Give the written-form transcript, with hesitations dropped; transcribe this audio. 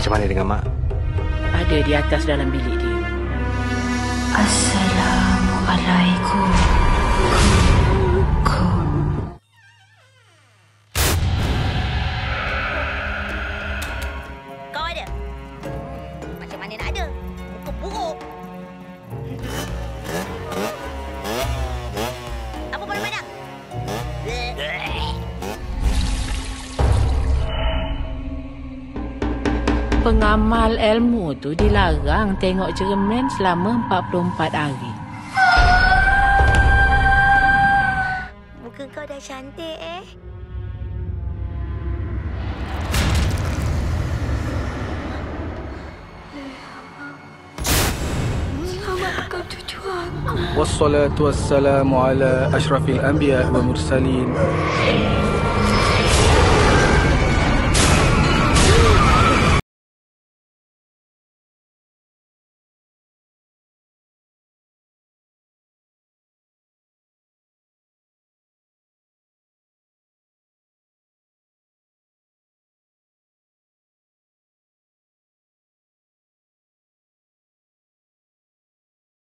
Macam mana dengan Mak? Ada di atas dalam bilik dia. Assalamualaikum. Kau ada? Macam mana nak ada? Muka buruk. Apa pandang-pandang? Pengamal ilmu tu dilarang tengok cermin selama 44 hari. Muka kau dah cantik Selamatkan cucu aku. Wassalatu wassalamu ala ashrafil anbiya wa mursalin